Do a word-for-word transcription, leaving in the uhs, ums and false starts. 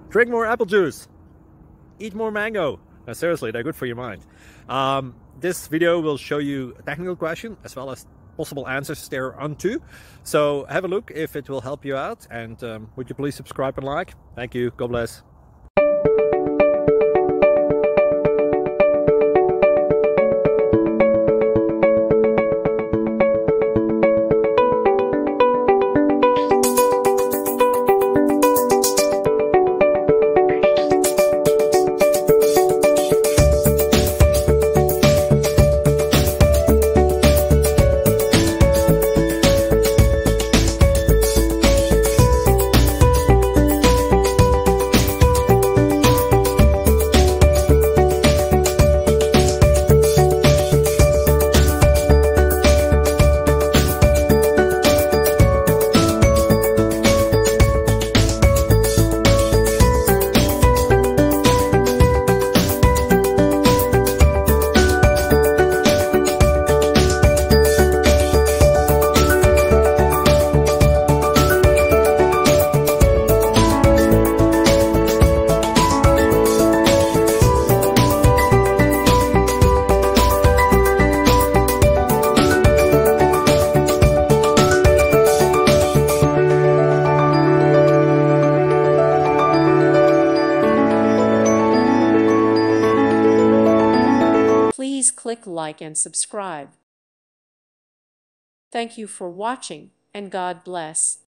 Drink more apple juice. Eat more mango. No, seriously, they're good for your mind. Um, this video will show you a technical question as well as possible answers thereunto. So have a look if it will help you out, and um, would you please subscribe and like? Thank you. God bless. Please click like and subscribe. Thank you for watching, and God bless.